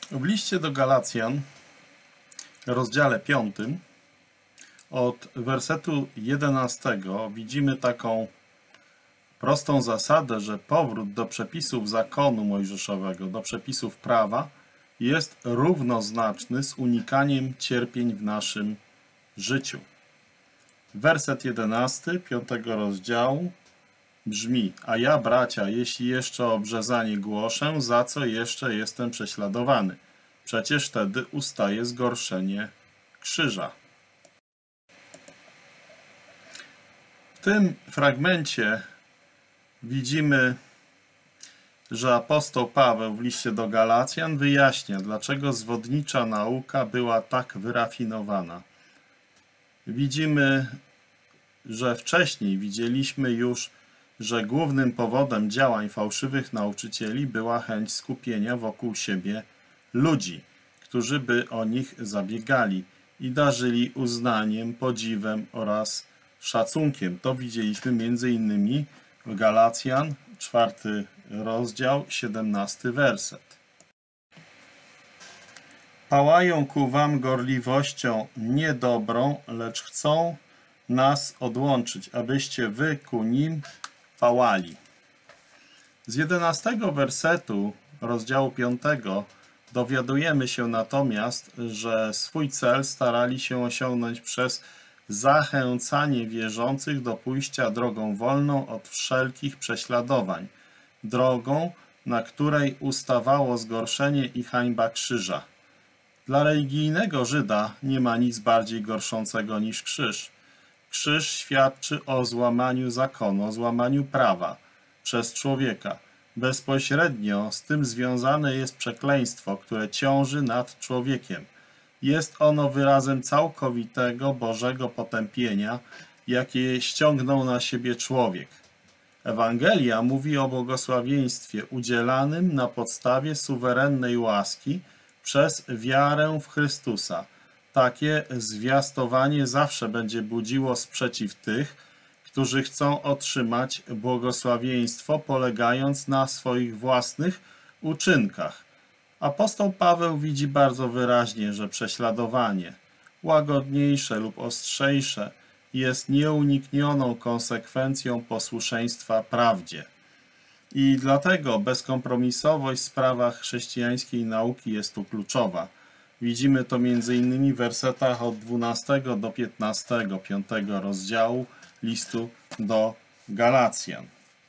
W liście do Galacjan, rozdziale 5, od wersetu 11 widzimy taką prostą zasadę, że powrót do przepisów zakonu mojżeszowego, do przepisów prawa jest równoznaczny z unikaniem cierpień w naszym życiu. Werset 11 5 rozdziału brzmi: a ja, bracia, jeśli jeszcze obrzezanie głoszę, za co jeszcze jestem prześladowany? Przecież wtedy ustaje zgorszenie krzyża. W tym fragmencie widzimy, że apostoł Paweł w liście do Galacjan wyjaśnia, dlaczego zwodnicza nauka była tak wyrafinowana. Widzimy, że wcześniej widzieliśmy już, że głównym powodem działań fałszywych nauczycieli była chęć skupienia wokół siebie ludzi, którzy by o nich zabiegali i darzyli uznaniem, podziwem oraz szacunkiem. To widzieliśmy m.in. w Galacjan, 4 rozdział, 17 werset. Pałają ku wam gorliwością niedobrą, lecz chcą nas odłączyć, abyście wy ku nim pałali. Z 11 wersetu rozdziału 5 dowiadujemy się natomiast, że swój cel starali się osiągnąć przez zachęcanie wierzących do pójścia drogą wolną od wszelkich prześladowań, drogą, na której ustawało zgorszenie i hańba krzyża. Dla religijnego Żyda nie ma nic bardziej gorszącego niż krzyż. Krzyż świadczy o złamaniu zakonu, o złamaniu prawa przez człowieka. Bezpośrednio z tym związane jest przekleństwo, które ciąży nad człowiekiem. Jest ono wyrazem całkowitego Bożego potępienia, jakie ściągnął na siebie człowiek. Ewangelia mówi o błogosławieństwie udzielanym na podstawie suwerennej łaski przez wiarę w Chrystusa. Takie zwiastowanie zawsze będzie budziło sprzeciw tych, którzy chcą otrzymać błogosławieństwo polegając na swoich własnych uczynkach. Apostoł Paweł widzi bardzo wyraźnie, że prześladowanie, łagodniejsze lub ostrzejsze, jest nieuniknioną konsekwencją posłuszeństwa prawdzie. I dlatego bezkompromisowość w sprawach chrześcijańskiej nauki jest tu kluczowa. Widzimy to m.in. w wersetach od 12 do 15, 5 rozdziału listu do Galacjan.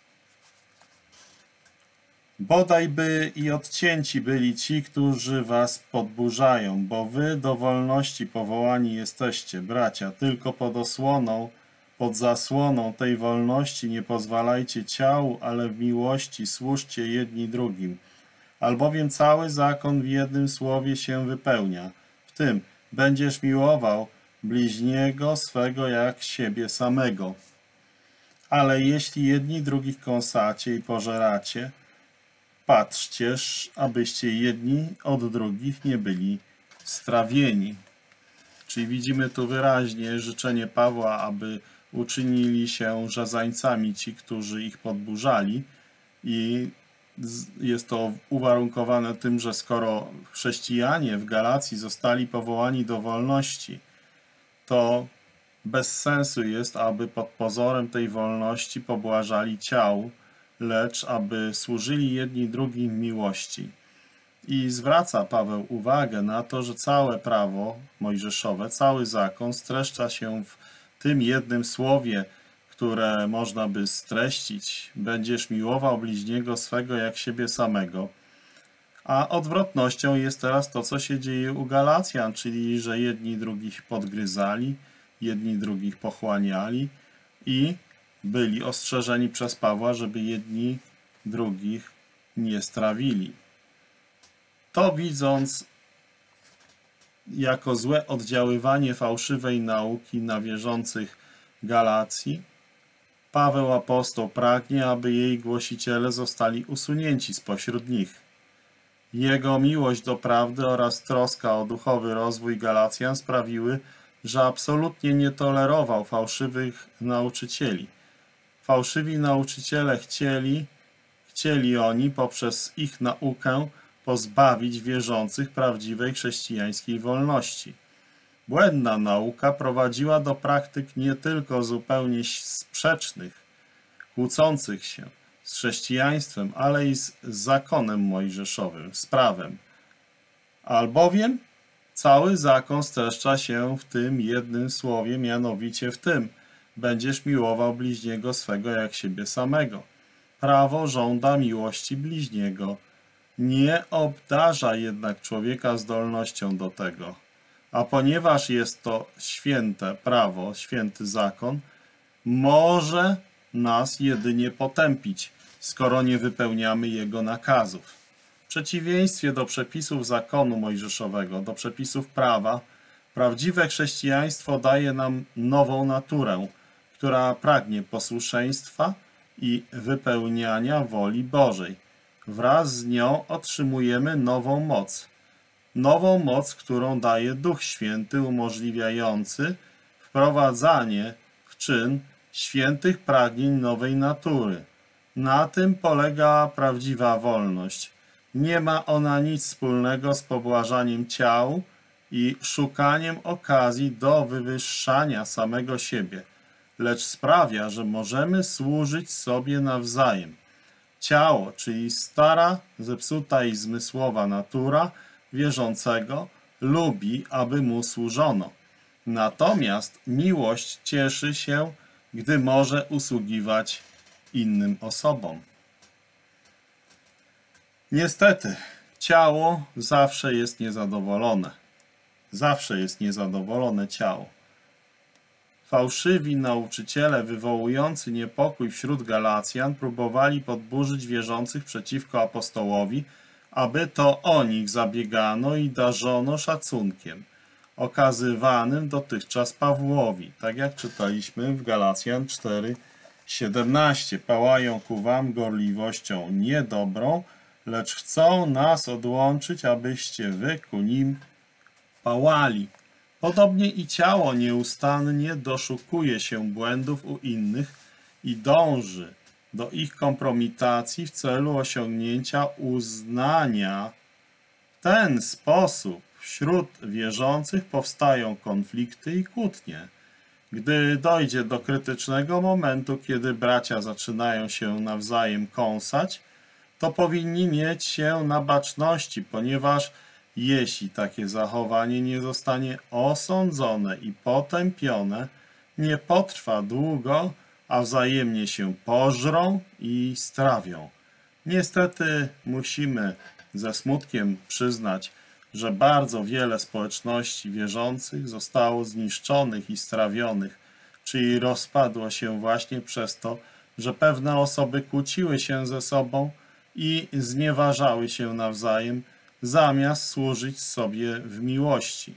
Bodajby i odcięci byli ci, którzy was podburzają, bo wy do wolności powołani jesteście, bracia, tylko pod zasłoną tej wolności nie pozwalajcie ciału, ale w miłości służcie jedni drugim. Albowiem cały zakon w jednym słowie się wypełnia. W tym będziesz miłował bliźniego swego jak siebie samego. Ale jeśli jedni drugich kąsacie i pożeracie, patrzcież, abyście jedni od drugich nie byli strawieni. Czyli widzimy tu wyraźnie życzenie Pawła, aby uczynili się rzezańcami ci, którzy ich podburzali, i jest to uwarunkowane tym, że skoro chrześcijanie w Galacji zostali powołani do wolności, to bez sensu jest, aby pod pozorem tej wolności pobłażali ciału, lecz aby służyli jedni drugim w miłości. I zwraca Paweł uwagę na to, że całe prawo mojżeszowe, cały zakon streszcza się w tym jednym słowie, które można by streścić: będziesz miłował bliźniego swego jak siebie samego. A odwrotnością jest teraz to, co się dzieje u Galacjan, czyli że jedni drugich podgryzali, jedni drugich pochłaniali i byli ostrzeżeni przez Pawła, żeby jedni drugich nie strawili. To widząc jako złe oddziaływanie fałszywej nauki na wierzących Galacji, Paweł apostoł pragnie, aby jej głosiciele zostali usunięci spośród nich. Jego miłość do prawdy oraz troska o duchowy rozwój Galacjan sprawiły, że absolutnie nie tolerował fałszywych nauczycieli. Fałszywi nauczyciele chcieli oni poprzez ich naukę pozbawić wierzących prawdziwej chrześcijańskiej wolności. Błędna nauka prowadziła do praktyk nie tylko zupełnie sprzecznych, kłócących się z chrześcijaństwem, ale i z zakonem mojżeszowym, z prawem. Albowiem cały zakon streszcza się w tym jednym słowie, mianowicie w tym: będziesz miłował bliźniego swego jak siebie samego. Prawo żąda miłości bliźniego. Nie obdarza jednak człowieka zdolnością do tego. A ponieważ jest to święte prawo, święty zakon, może nas jedynie potępić, skoro nie wypełniamy jego nakazów. W przeciwieństwie do przepisów zakonu mojżeszowego, do przepisów prawa, prawdziwe chrześcijaństwo daje nam nową naturę, która pragnie posłuszeństwa i wypełniania woli Bożej. Wraz z nią otrzymujemy nową moc, którą daje Duch Święty, umożliwiający wprowadzanie w czyn świętych pragnień nowej natury. Na tym polega prawdziwa wolność. Nie ma ona nic wspólnego z pobłażaniem ciału i szukaniem okazji do wywyższania samego siebie, lecz sprawia, że możemy służyć sobie nawzajem. Ciało, czyli stara, zepsuta i zmysłowa natura wierzącego, lubi, aby mu służono. Natomiast miłość cieszy się, gdy może usługiwać innym osobom. Niestety, ciało zawsze jest niezadowolone. Zawsze jest niezadowolone ciało. Fałszywi nauczyciele wywołujący niepokój wśród Galacjan próbowali podburzyć wierzących przeciwko apostołowi, aby to o nich zabiegano i darzono szacunkiem okazywanym dotychczas Pawłowi, tak jak czytaliśmy w Galacjan 4:17. Pałają ku wam gorliwością niedobrą, lecz chcą nas odłączyć, abyście wy ku nim pałali. Podobnie i ciało nieustannie doszukuje się błędów u innych i dąży do ich kompromitacji w celu osiągnięcia uznania. W ten sposób wśród wierzących powstają konflikty i kłótnie. Gdy dojdzie do krytycznego momentu, kiedy bracia zaczynają się nawzajem kąsać, to powinni mieć się na baczności, ponieważ jeśli takie zachowanie nie zostanie osądzone i potępione, nie potrwa długo, a wzajemnie się pożrą i strawią. Niestety musimy ze smutkiem przyznać, że bardzo wiele społeczności wierzących zostało zniszczonych i strawionych, czyli rozpadło się właśnie przez to, że pewne osoby kłóciły się ze sobą i znieważały się nawzajem, zamiast służyć sobie w miłości.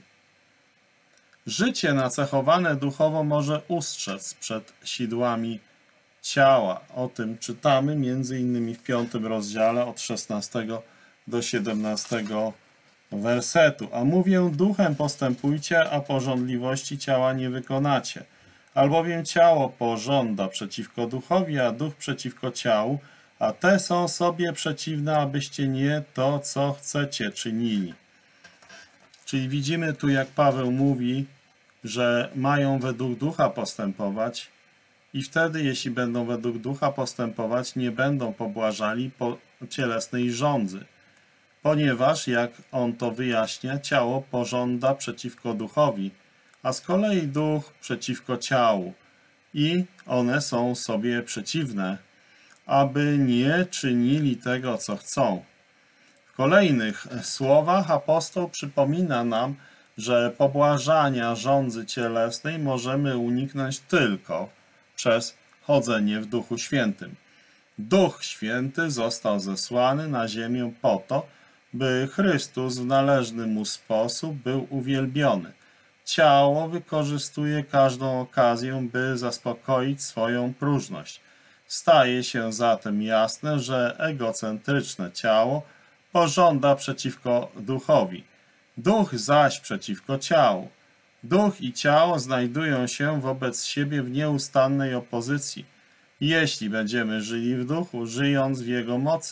Życie nacechowane duchowo może ustrzec przed sidłami ciała. O tym czytamy m.in. w 5 rozdziale od 16 do 17 wersetu. A mówię, duchem postępujcie, a pożądliwości ciała nie wykonacie. Albowiem ciało pożąda przeciwko duchowi, a duch przeciwko ciału, a te są sobie przeciwne, abyście nie to, co chcecie, czynili. Czyli widzimy tu, jak Paweł mówi, że mają według ducha postępować i wtedy, jeśli będą według ducha postępować, nie będą pobłażali po cielesnej żądzy. Ponieważ, jak on to wyjaśnia, ciało pożąda przeciwko duchowi, a z kolei duch przeciwko ciału i one są sobie przeciwne, aby nie czynili tego, co chcą. W kolejnych słowach apostoł przypomina nam, że pobłażania żądzy cielesnej możemy uniknąć tylko przez chodzenie w Duchu Świętym. Duch Święty został zesłany na ziemię po to, by Chrystus w należny mu sposób był uwielbiony. Ciało wykorzystuje każdą okazję, by zaspokoić swoją próżność. Staje się zatem jasne, że egocentryczne ciało pożąda przeciwko duchowi, duch zaś przeciwko ciału. Duch i ciało znajdują się wobec siebie w nieustannej opozycji. Jeśli będziemy żyli w duchu, żyjąc w jego mocy,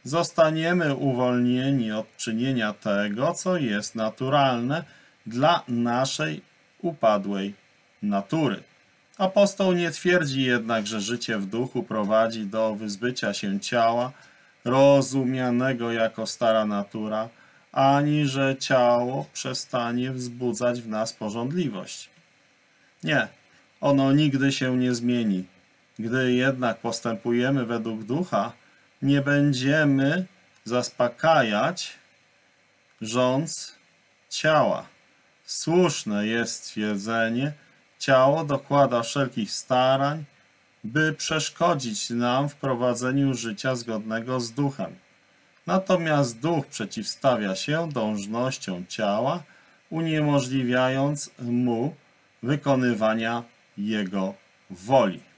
zostaniemy uwolnieni od czynienia tego, co jest naturalne dla naszej upadłej natury. Apostoł nie twierdzi jednak, że życie w duchu prowadzi do wyzbycia się ciała, rozumianego jako stara natura, ani że ciało przestanie wzbudzać w nas pożądliwość. Nie, ono nigdy się nie zmieni. Gdy jednak postępujemy według ducha, nie będziemy zaspokajać żądz ciała. Słuszne jest stwierdzenie, ciało dokłada wszelkich starań, by przeszkodzić nam w prowadzeniu życia zgodnego z duchem. Natomiast duch przeciwstawia się dążnościom ciała, uniemożliwiając mu wykonywania jego woli.